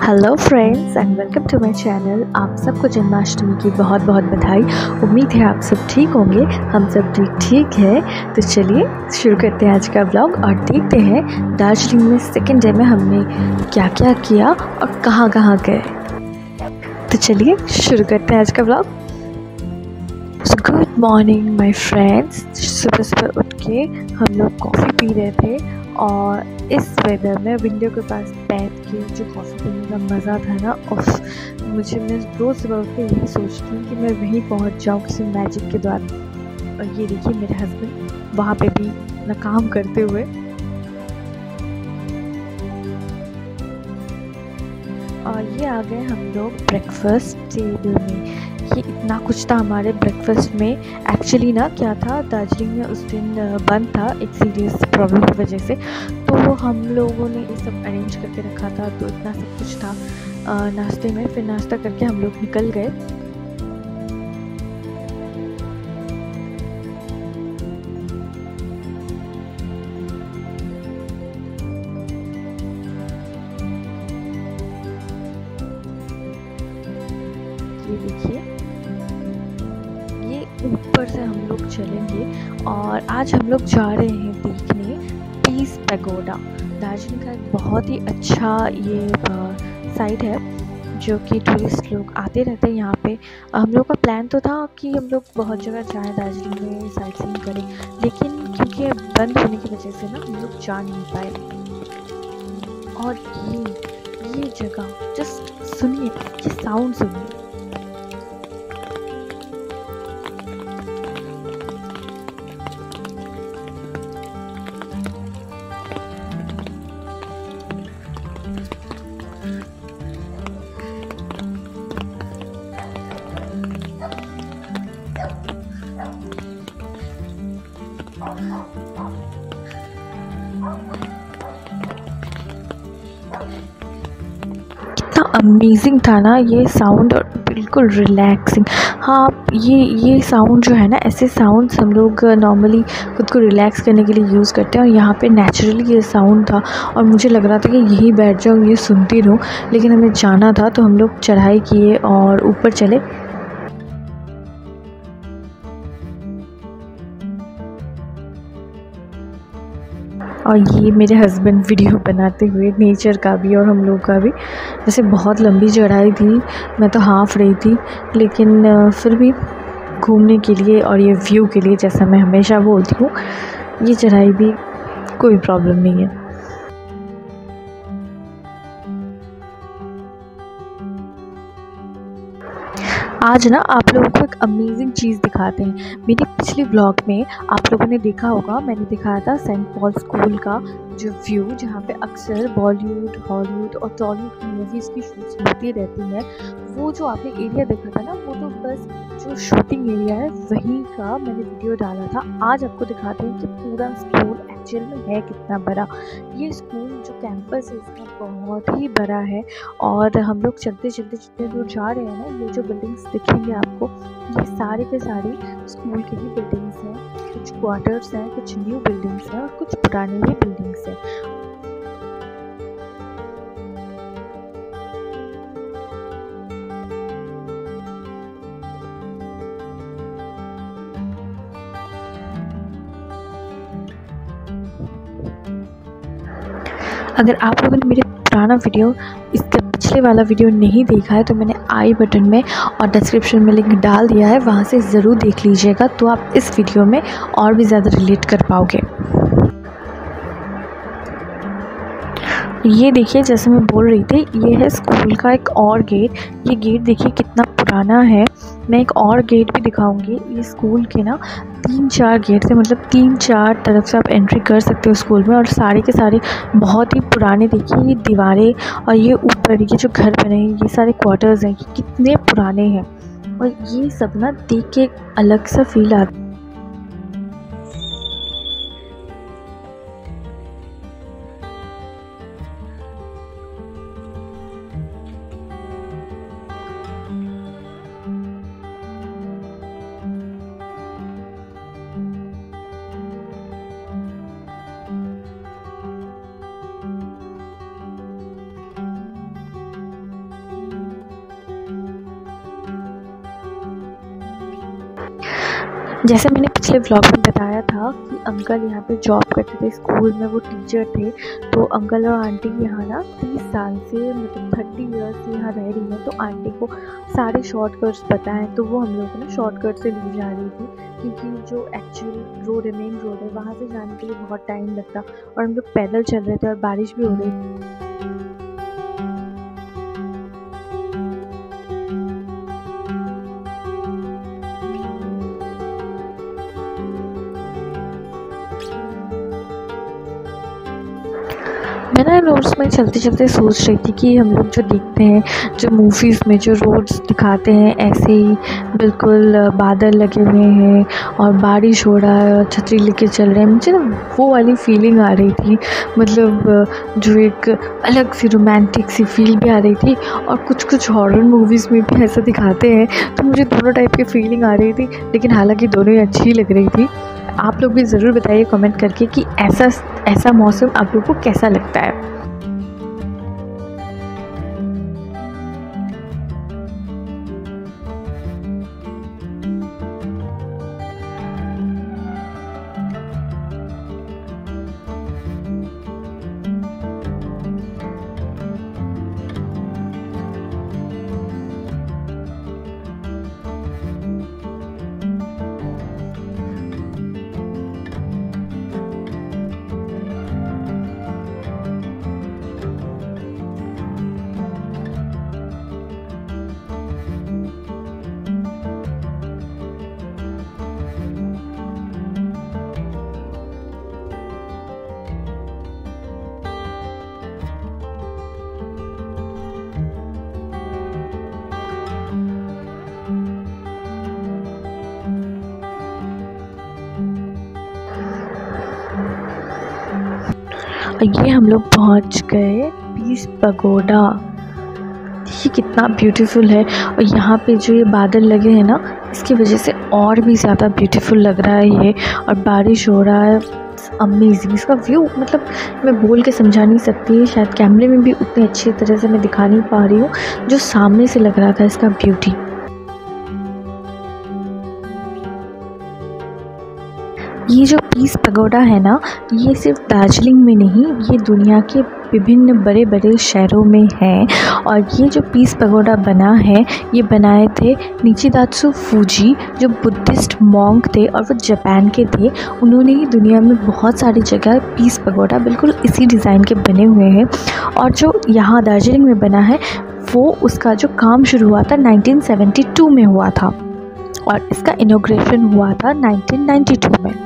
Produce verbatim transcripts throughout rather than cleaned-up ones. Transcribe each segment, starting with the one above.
Hello friends and welcome to my channel. आप सबको जन्माष्टमी की बहुत बहुत बधाई। उम्मीद है आप सब ठीक होंगे, हम सब ठीक ठीक है। तो चलिए शुरू करते हैं आज का ब्लॉग और देखते हैं दार्जिलिंग में सेकेंड डे में हमने क्या क्या किया और कहाँ कहाँ गए। तो चलिए शुरू करते हैं आज का vlog. So good morning my friends. सुबह सुबह उठ के हम लोग कॉफ़ी पी रहे थे और इस वेदर में विंडो के पास बैठ के जो कॉफ़ी पीने का मज़ा था ना, उफ, मुझे मैं रोज़ सुबह उठ के यही सोचती हूँ कि मैं वहीं पहुँच जाऊँ किसी मैजिक के द्वारा। और ये देखिए मेरे हस्बैंड वहाँ पे भी अपना काम करते हुए। और ये आ गए हम लोग ब्रेकफास्ट टेबल में। ये इतना कुछ था हमारे ब्रेकफास्ट में। एक्चुअली ना क्या था, दार्जिलिंग में उस दिन बंद था एक सीरियस प्रॉब्लम की वजह से, तो हम लोगों ने ये सब अरेंज करके रखा था, तो इतना सब कुछ था नाश्ते में। फिर नाश्ता करके हम लोग निकल गए। ये देखिए, ये ऊपर से हम लोग चलेंगे और आज हम लोग जा रहे हैं देखने पीस पैगोडा। दार्जिलिंग का एक बहुत ही अच्छा ये साइट है जो कि टूरिस्ट लोग आते रहते हैं यहाँ पे। हम लोग का प्लान तो था कि हम लोग बहुत जगह जाएं दार्जिलिंग में, साइट सीइंग करें, लेकिन क्योंकि बंद होने की वजह से ना हम लोग जा नहीं पाए। और ये ये जगह जस्ट सुनिए, ये साउंड सुनिए। कितना अमेजिंग था ना ये साउंड, और बिल्कुल रिलैक्सिंग। हाँ, ये ये साउंड जो है ना, ऐसे साउंड्स हम लोग नॉर्मली खुद को रिलैक्स करने के लिए यूज़ करते हैं, और यहाँ पे नेचुरली ये साउंड था और मुझे लग रहा था कि यहीं बैठ जाऊँ, ये सुनती रहूँ, लेकिन हमें जाना था तो हम लोग चढ़ाई किए और ऊपर चले। और ये मेरे हस्बैंड वीडियो बनाते हुए नेचर का भी और हम लोग का भी। वैसे बहुत लंबी चढ़ाई थी, मैं तो हाफ रही थी, लेकिन फिर भी घूमने के लिए और ये व्यू के लिए, जैसा मैं हमेशा बोलती हूँ, ये चढ़ाई भी कोई प्रॉब्लम नहीं है। आज ना आप लोगों को एक अमेजिंग चीज़ दिखाते हैं। मेरे पिछले व्लॉग में आप लोगों ने देखा होगा, मैंने दिखाया था सेंट पॉल स्कूल का जो व्यू, जहाँ पे अक्सर बॉलीवुड, हॉलीवुड और टॉलीवुड की मूवीज़ की शूट्स होती रहती हैं। वो जो आपने एरिया देखा था ना, वो तो बस जो शूटिंग एरिया है वहीं का मैंने वीडियो डाला था। आज आपको दिखाते हैं कि पूरा स्कूल एक्चुअल में है कितना बड़ा। ये स्कूल जो कैंपस है इसका बहुत ही बड़ा है। और हम लोग चलते चलते जितने दूर जा रहे हैं ना, ये जो बिल्डिंग्स दिखेंगे आपको, ये सारे के सारे स्कूल की ही बिल्डिंग्स हैं। कुछ क्वार्टर्स हैं, कुछ न्यू बिल्डिंग्स हैं और कुछ पुरानी भी बिल्डिंग्स हैं। अगर आप लोगों ने मेरे पुराना वीडियो, इसका पिछले वाला वीडियो नहीं देखा है, तो मैंने आई बटन में और डिस्क्रिप्शन में लिंक डाल दिया है, वहाँ से ज़रूर देख लीजिएगा, तो आप इस वीडियो में और भी ज़्यादा रिलेट कर पाओगे। ये देखिए, जैसे मैं बोल रही थी, ये है स्कूल का एक और गेट। ये गेट देखिए कितना पुराना है। मैं एक और गेट भी दिखाऊंगी। ये स्कूल के ना तीन चार गेट थे, मतलब तीन चार तरफ से आप एंट्री कर सकते हो स्कूल में, और सारे के सारे बहुत ही पुराने। देखिए ये दीवारें और ये ऊपर ये जो घर बने हैं, ये सारे क्वार्टर्स हैं, ये कितने पुराने हैं। और ये सब ना देख के एक अलग सा फील आता है। जैसे मैंने पिछले व्लॉग में बताया था कि अंकल यहाँ पे जॉब करते थे, स्कूल में वो टीचर थे। तो अंकल और आंटी यहाँ ना तीस साल से मतलब थर्टी ईयर्स से यहाँ रह रही हैं। तो आंटी को सारे शॉर्टकट्स पता हैं, तो वो हम लोग को ना शॉर्टकट से ले जा रही थी, क्योंकि जो एक्चुअल रोड है, मेन रोड है, वहाँ से जाने के लिए बहुत टाइम लगता और हम लोग पैदल चल रहे थे और बारिश भी हो रही थी। मैं ना रोड्स में चलते चलते सोच रही थी कि हम लोग जो देखते हैं, जो मूवीज़ में जो रोड्स दिखाते हैं, ऐसे ही बिल्कुल बादल लगे हुए हैं और बारिश हो रहा है और छतरी लेके चल रहे हैं। मुझे ना वो वाली फीलिंग आ रही थी, मतलब जो एक अलग सी रोमांटिक सी फील भी आ रही थी। और कुछ कुछ हॉरर मूवीज़ में भी ऐसा दिखाते हैं, तो मुझे दोनों टाइप की फीलिंग आ रही थी, लेकिन हालांकि दोनों ही अच्छी लग रही थी। आप लोग भी ज़रूर बताइए कमेंट करके कि ऐसा ऐसा मौसम आप लोगों को कैसा लगता है। ये हम लोग पहुंच गए पीस पगोडा। ये कितना ब्यूटीफुल है, और यहाँ पे जो ये बादल लगे हैं ना, इसकी वजह से और भी ज़्यादा ब्यूटीफुल लग रहा है ये। और बारिश हो रहा है, अमेजिंग इसका व्यू, मतलब मैं बोल के समझा नहीं सकती, शायद कैमरे में भी उतनी अच्छी तरह से मैं दिखा नहीं पा रही हूँ जो सामने से लग रहा था इसका ब्यूटी। ये जो पीस पगोडा है ना, ये सिर्फ दार्जिलिंग में नहीं, ये दुनिया के विभिन्न बड़े बड़े शहरों में है। और ये जो पीस पगोडा बना है, ये बनाए थे निचिदात्सु फूजी, जो बुद्धिस्ट मॉन्क थे और वो जापान के थे। उन्होंने ही दुनिया में बहुत सारी जगह पीस पगोडा बिल्कुल इसी डिज़ाइन के बने हुए हैं। और जो यहाँ दार्जिलिंग में बना है, वो उसका जो काम शुरू हुआ था नाइनटीन सेवेंटी टू में हुआ था, और इसका इनॉग्रेशन हुआ था नाइनटीन नाइंटी टू में।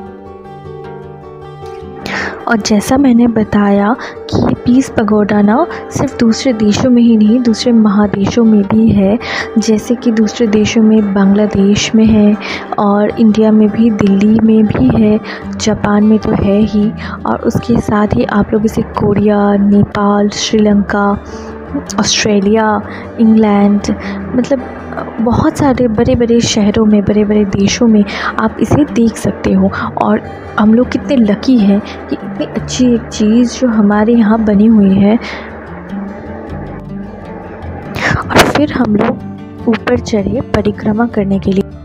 और जैसा मैंने बताया कि ये पीस पगोडा ना सिर्फ दूसरे देशों में ही नहीं, दूसरे महादेशों में भी है। जैसे कि दूसरे देशों में बांग्लादेश में है, और इंडिया में भी, दिल्ली में भी है, जापान में तो है ही। और उसके साथ ही आप लोग इसे Korea, Nepal, Sri Lanka, Australia, England, मतलब बहुत सारे बड़े बड़े शहरों में, बड़े बड़े देशों में आप इसे देख सकते हो। और हम लोग कितने लकी हैं कि इतनी अच्छी एक चीज़ जो हमारे यहाँ बनी हुई है। और फिर हम लोग ऊपर चढ़े परिक्रमा करने के लिए।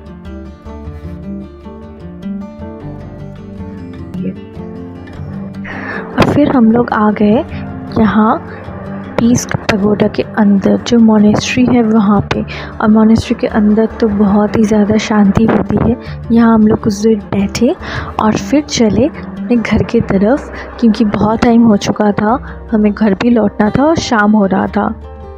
और फिर हम लोग आ गए यहाँ पीस पगोडा के अंदर, जो मोनेस्ट्री है वहाँ पे। और मोनेस्ट्री के अंदर तो बहुत ही ज़्यादा शांति होती है। यहाँ हम लोग कुछ देर बैठे और फिर चले अपने घर के तरफ, क्योंकि बहुत टाइम हो चुका था, हमें घर भी लौटना था और शाम हो रहा था।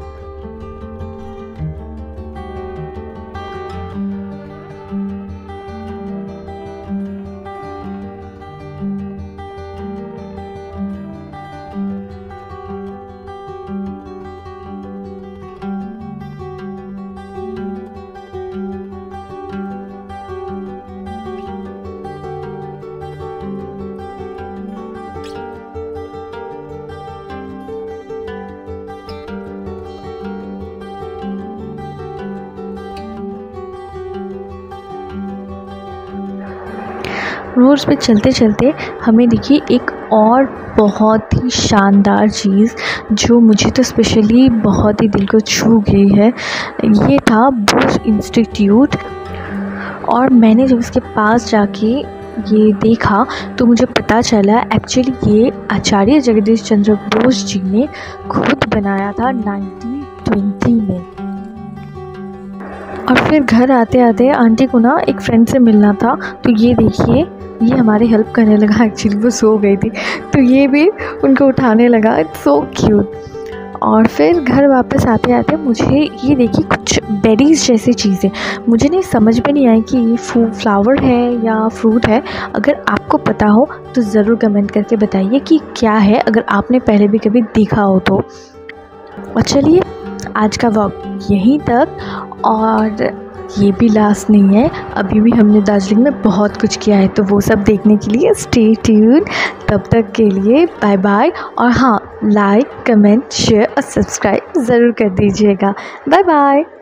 रोड्स पे चलते चलते हमें दिखी एक और बहुत ही शानदार चीज़, जो मुझे तो स्पेशली बहुत ही दिल को छू गई है। ये था बोस इंस्टीट्यूट। और मैंने जब उसके पास जाके ये देखा तो मुझे पता चला एक्चुअली ये आचार्य जगदीश चंद्र बोस जी ने खुद बनाया था नाइनटीन ट्वेंटी में। और फिर घर आते आते आंटी को ना एक फ्रेंड से मिलना था, तो ये देखिए ये हमारे हेल्प करने लगा। एक्चुअली वो सो गई थी तो ये भी उनको उठाने लगा। It's so cute. और फिर घर वापस आते आते मुझे ये देखिए कुछ बेरीज जैसी चीज़ें, मुझे नहीं समझ में नहीं आई कि ये फ्लावर है या फ्रूट है। अगर आपको पता हो तो ज़रूर कमेंट करके बताइए कि क्या है, अगर आपने पहले भी कभी देखा हो तो। और चलिए आज का व्लॉग यहीं तक, और ये भी लास्ट नहीं है, अभी भी हमने दार्जिलिंग में बहुत कुछ किया है, तो वो सब देखने के लिए स्टे ट्यून। तब तक के लिए बाय बाय। और हाँ, लाइक कमेंट शेयर और सब्सक्राइब ज़रूर कर दीजिएगा। Bye bye.